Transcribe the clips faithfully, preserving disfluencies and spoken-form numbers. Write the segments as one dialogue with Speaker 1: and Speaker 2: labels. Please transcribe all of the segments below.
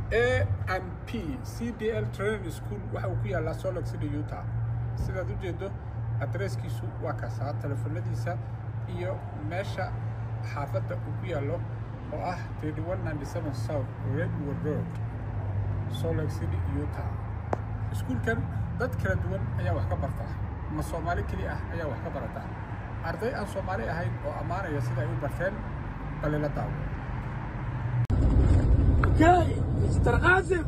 Speaker 1: A and P C D L Training School waxa uu ku yaala Salt Lake City, Utah. Sidaad u jeedo adresskiisu waa kaasa telefoonadiisa iyo meesha xaafadda uu ku yaalo oo ah thirty-one ninety-seven South Redwood Road, Salt Lake City, Utah. Iskuulkan dad kala duwan ayaa wax ka barta. Ma Soomaali kaliya ah ayaa wax ka barata. Arday aan Soomaali ahayn oo amaanaya sida ay u barteen balila daawo.
Speaker 2: Okay, Mister Qasim.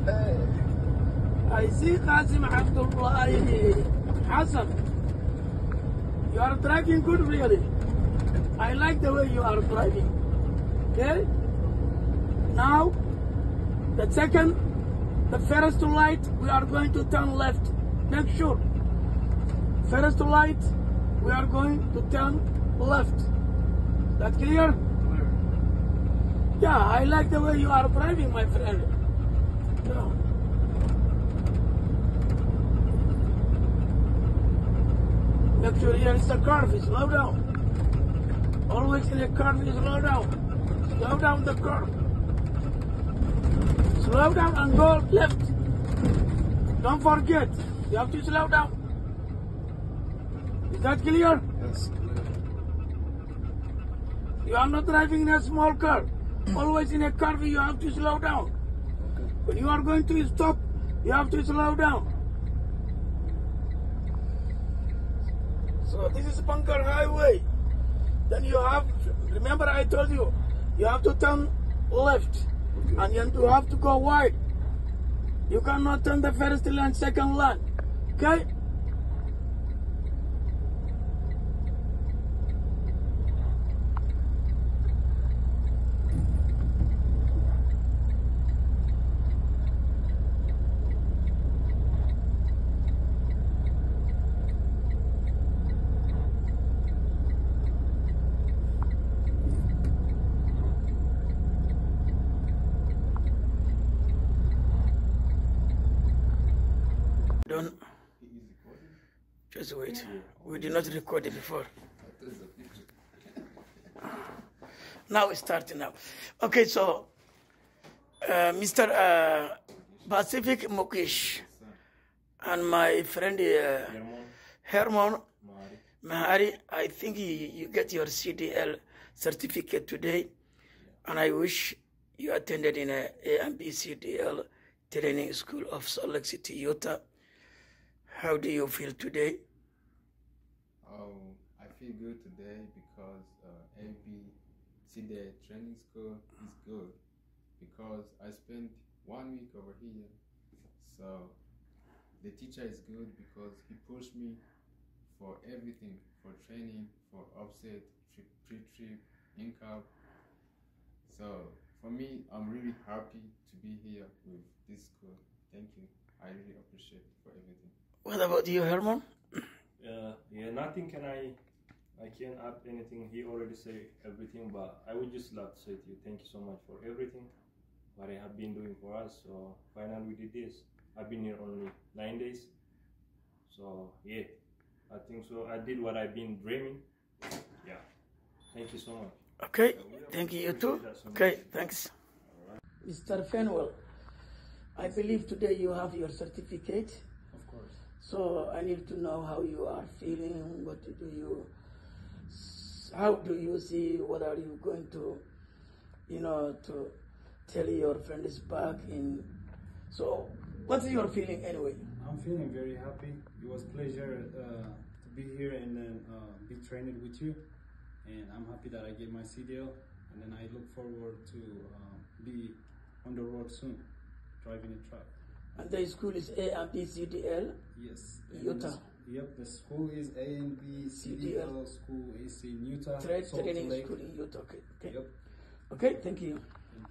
Speaker 2: I see Qasim Abdullah Hassan. You are driving good, really. I like the way you are driving. Okay? Now, the second, the first light, we are going to turn left. Make sure. First light, we are going to turn left. That clear? Yeah, I like the way you are driving, my friend. Yeah. Make sure here is the curve, slow down. Always in the curve, slow down. Slow down the curve. Slow down and go left. Don't forget, you have to slow down. Is that clear?
Speaker 1: Yes.
Speaker 2: You are not driving in a small car. Always in a curve, you have to slow down.
Speaker 1: Okay.
Speaker 2: When you are going to stop, you have to slow down. So this is Bunker Highway. Then you have, remember I told you, you have to turn left.
Speaker 1: Okay.
Speaker 2: And then you have to go wide. You cannot turn the first lane, second lane. Okay? Don't just wait. We did not record it before. Now it's starting now. Okay, so uh, Mister Uh, Pacific Mukesh and my friend uh, Herman Mahari, I think you, you get your C D L certificate today, and I wish you attended in a A and B C D L training school of Salt Lake City, Utah. How do you feel today?
Speaker 3: Oh, I feel good today because uh, A B C D L training school is good because I spent one week over here. So the teacher is good because he pushed me for everything, for training, for offset, trip, pre-trip, in-cap. So for me, I'm really happy to be here with this school. Thank you. I really appreciate it for everything.
Speaker 2: What about you, Herman?
Speaker 4: Uh, yeah, nothing can I, I can't add anything. He already said everything, but I would just love to say to you, thank you so much for everything, what I have been doing for us. So finally we did this. I've been here only nine days. So yeah, I think so. I did what I've been dreaming. Yeah, thank you so much.
Speaker 2: Okay, thank you, you too. Okay, thanks. Mister Fenwell, I believe today you have your certificate.
Speaker 4: Of course.
Speaker 2: So I need to know how you are feeling. What do you, how do you see? What are you going to, you know, to tell your friends back in? So what's your feeling anyway?
Speaker 5: I'm feeling very happy. It was a pleasure uh, to be here and then uh, be trained with you. And I'm happy that I get my C D L. And then I look forward to uh, be on the road soon, driving a truck.
Speaker 2: And the school is A and B C D L?
Speaker 5: Yes.
Speaker 2: Utah.
Speaker 5: The, yep, the school is A and B C D L school is in Utah.
Speaker 2: Trade
Speaker 5: Salt
Speaker 2: training
Speaker 5: Lake.
Speaker 2: school in Utah. Okay. Okay.
Speaker 5: Yep.
Speaker 2: Okay, thank you.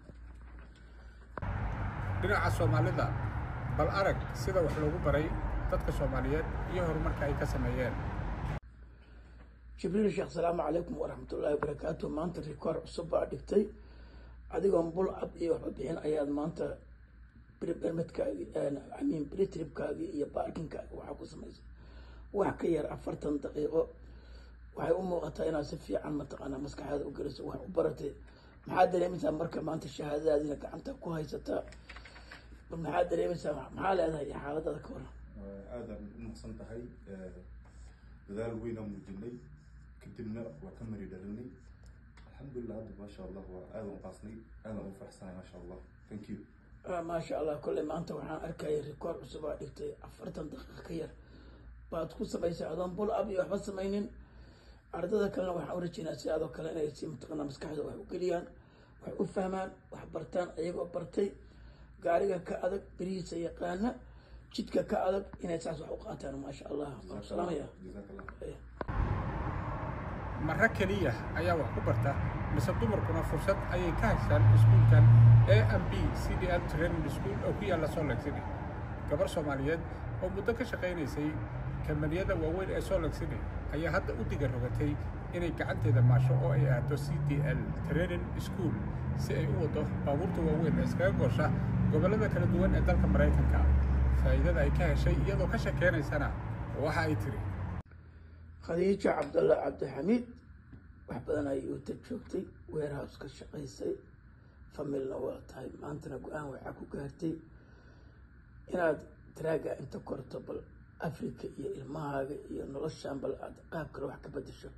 Speaker 1: dhinaca Soomaalida bal arag sida wax loogu baray dadka Soomaaliyeed iyo horumarka ay ka sameeyeen.
Speaker 2: Jibriil Sheekh, salaamu calaykum waraxmatullaahi wabarakaatuh. Maanta rikoor cusub baa dhigtay adigoon bul ab iyo waxba bixin ayaad maanta permitkaagii I mean pre-tripkaagii iyo parkingkaagii waxaa ku samaysay wax ka yar afartan daqiiqo. waxay u muuqataa inaad si fiican mataqaanaa maskaxaada u geliso wax u baratay maxaad dareemaysaa marka maanta shahaadadaadina gacanta ku haysataa maxaad dareemaysaa maxaa leedahay xaaladada ka waran
Speaker 6: aadaan u mahadsan tahay dadaal weyn aan muujinay kadibna waa ka mari dhalinay alxamdulilah hadda maasha allah waa aadan u qaasnay aadan u faraxsanay maasha allah thank you
Speaker 2: maasha allah kolley maanta waxaan arkayay rikoor cusub aa dhigtay afartan daqiiqa ka yar baad ku samaysay adoon bul ab iyo waxba samaynin ardada kalena waxaan u rajeynaa si adoo kale inay si mataqaanaa maskaxda wax u geliyaan wax u fahmaan wax bartaan iyagoo bartay gaariga ka adag berihiisa yaqaana jidka ka adag inay saas wax u qaataan maasha allah salaamaya
Speaker 1: marra keliya ayaa wax ku barta mise dumarkuna fursad ayay ka haystaan iskuulkan A and B C D L Training School oo ku yaalla Salt Lake City gabar Soomaaliyeed oo muddo ka shaqaynaysay kamaliyada waaweyn ee Salt Lake City ayaa hadda u diga rogatay inay gacanteeda maasho oo ay aado C D L Training School si ay u wado baabuurta waaweyn ee iskaga goosha gobollada kala duwan ee dalka Maraykanka faa'iidada ay ka heshay iyadoo ka shaqaynaysana waxa ay tiri
Speaker 2: khadiija cabdalla cabdixamiid wax badan ay u joogtay warehouse ka shaqaysay familna waa tahay maantana go-aan waxaa ku gaartay inaad traaga inta korto bal africa iyo ilmahaaga iyo noloshaan bal aad qaab kale wax ka bedesho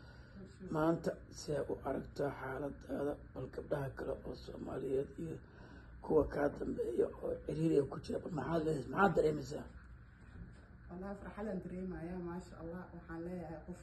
Speaker 2: maanta see u aragtaa xaaladaada bal gabdhaha kale oo soomaaliyeed iyo kuwa kaa dambeeya oo ciriiriga ku jira bal maxaad leedahay maxaad dareemaysaa
Speaker 7: والله فرحان دريما يا ما شاء الله وحان ليها قف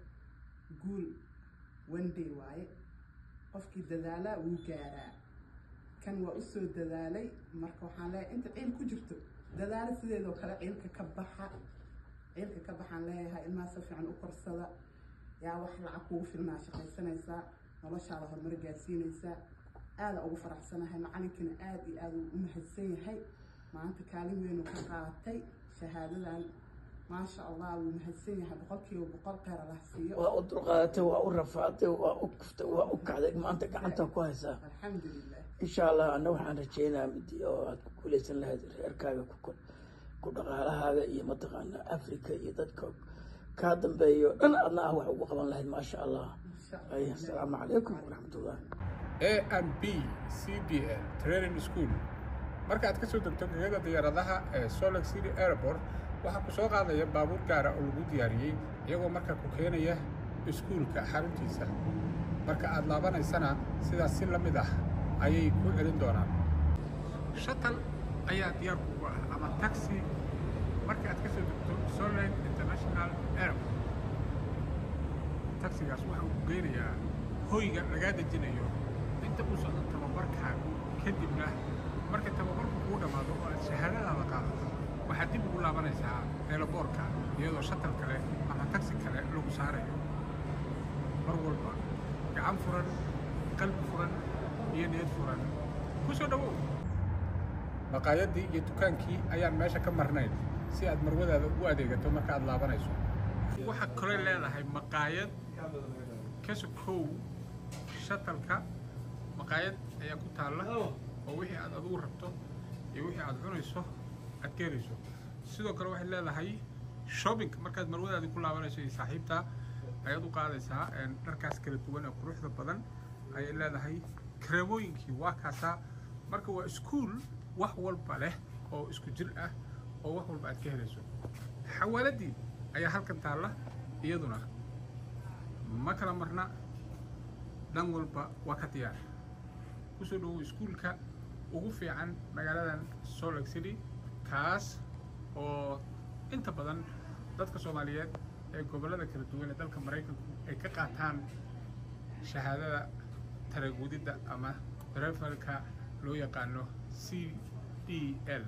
Speaker 7: قول وندي واي قفكي دلالة وقارا كان وأسو دلالي مركو وحان ليها انت عيل كجرتو دلالة سيدي لو كلا عيلك كبحا عيلك كبحا ليها إلما صفي عن أقر الصلاة يا وحل عقوف الماشي سنة يسا نلاش على هالمرقى سينة يسا هذا أبو فرح سنة هاي معلمكنا آدي آدي ومهزين هاي ما أنت كالي وينو كقاعدتي شهادة ما شاء الله ومهزين هاي بقولكي وبقول قير الله سيئ
Speaker 2: وأدرقاتي وأرفعتي وأكفتي وأكعدك ما أنت قاعدتها كويسة
Speaker 7: الحمد لله
Speaker 2: إن شاء الله أنا وحنا رجينا مدي أو كل سنة لهذا الركاب كل كل على هذا يمتقنا أفريقيا يدك كادم بيو أنا أنا هو وقبل الله ما شاء الله أي السلام عليكم ورحمة الله
Speaker 1: A and B C D L Training School marka aad ka soo degto gegada diyaaradaha ee Salt Lake City Airport waxaa ku soo qaadaya baabuur gaar ah oo lagu diyaariyay iyagoo markaa ku keenaya iskuulka xaruntiisa marka aad laabanaysana sidaas si la mid ah ayay ku celin doonaan shuttle ayaa diyaar ku ah ama taxi marka aad ka soo degto Salt Lake International Airport taxigaas waxa uu geynayaa hoyga lagaa dejinayo inta uu socdo tababarkaagu kadibna marka tababarku kuu dhammaado oo aad shahaadadaada qaadato waxaad dib ugu laabanaysaa eelaboorka iyadoo shatal kale ama taxi kale lagu saarayo mar walba gacan furan qalbi furan iyo niyad furan ku soo dhawow maqaayadii iyo dukaankii ayaan meesha ka marnayn si aad marwadaada ugu adeegato marka aad laabanayso waxaa kaloo leedahay maqaayad ka sokow shatalka maqaayad ayaa ku taalla oo wixii aad adigu rabto iyo wixii aad cunayso aad ka helayso sidoo kale waxay leedahay shopping markaad marwadaadii ku laabanayso iyo saaxiibta ayaad u qaadaysaa dharkaas kala duwan ee quruxda badan ayay leedahay kareemooyinkii waa kaasaa marka waa iskuul wax walba leh oo isku jir ah oo wax walba aad ka helayso xawaaladii ayaa halkan taalla iyaduna ma kala marna dhan walba waa ka diyaar kusoo dhawow iskuulka ugu fiican magaaladan Salt Lake City kaas oo inta badan dadka Soomaaliyeed ee gobollada kala duwan ee dalka Maraykanku ay ka qaataan shahaadada taraguudida ama driverka loo yaqaano C D L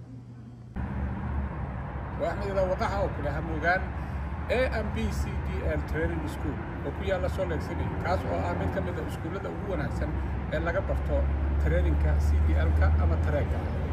Speaker 1: waxay la wadaha oo kala hamuugaan A and B C D L Training School oo ku yaalla Salt Lake City kaas oo ah mid ka mid ah iskuulada ugu wanaagsan ee laga barto traininka C D L-ka ama tareega